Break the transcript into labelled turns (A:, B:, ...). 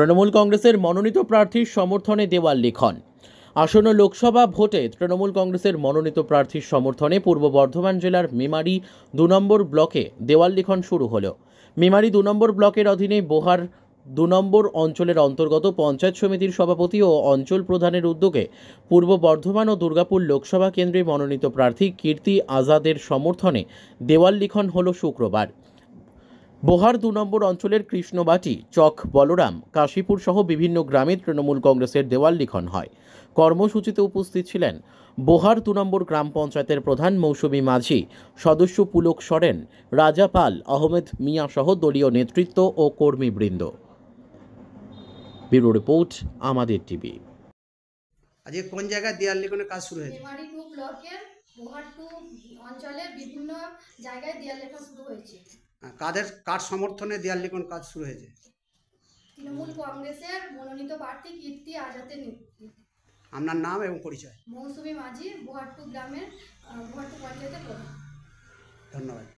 A: তৃণমূল কংগ্রেসের মনোনীত প্রার্থীর সমর্থনে দেওয়াল লিখন। আসন্ন লোকসভা ভোটে তৃণমূল কংগ্রেসের মনোনীত প্রার্থীর সমর্থনে পূর্ব বর্ধমান জেলার মেমারি 2 নম্বর ব্লকে দেওয়াল লিখন শুরু হলো। মেমারি 2 নম্বর ব্লকের অধীনে বোহার 2 নম্বর অঞ্চলের অন্তর্গত পঞ্চায়েত সমিতির সভাপতি ও অঞ্চল প্রধানের উদ্যোগে পূর্ব বর্ধমান ও দুর্গাপুর লোকসভা কেন্দ্রে মনোনীত প্রার্থী কীর্তি আজাদের সমর্থনে দেওয়াল লিখন হলো শুক্রবার। বোহার 2 নম্বর অঞ্চলের কৃষ্ণবাটি, চক বলরাম, কাশীপুর সহ বিভিন্ন গ্রামে তৃণমূল কংগ্রেসের দেওয়াল লিখন হয়। কর্মসূচিতে উপস্থিত ছিলেন বোহার 2 নম্বর গ্রাম পঞ্চায়েতের প্রধান মৌসুমী মাঝি, সদস্য পুলক সরেন, রাজা পাল, আহমেদ মিয়া সহ দলীয় নেতৃত্ব ও কর্মীবৃন্দ। ব্যুরো রিপোর্ট, আমাদের টিভি।
B: আজকে কোন জায়গায় দেয়াল লিখনের কাজ শুরু হয়েছে?
C: মেমারি 2 ব্লকের বোহার 2 অঞ্চলের বিভিন্ন জায়গায় দেয়াল লেখা শুরু হয়েছে।
B: কার সমর্থনে দেয়াল লিখন কাজ শুরু হয়েছে?
C: তৃণমূল কংগ্রেসের মনোনীত প্রার্থী কীর্তি আজাদের নেতৃত্বে।
B: আপনার নাম এবং পরিচয়?
C: মৌসুমী মাঝি, বোহার 2 গ্রামের বোহার 2 পঞ্চায়েতের প্রধান।
B: ধন্যবাদ।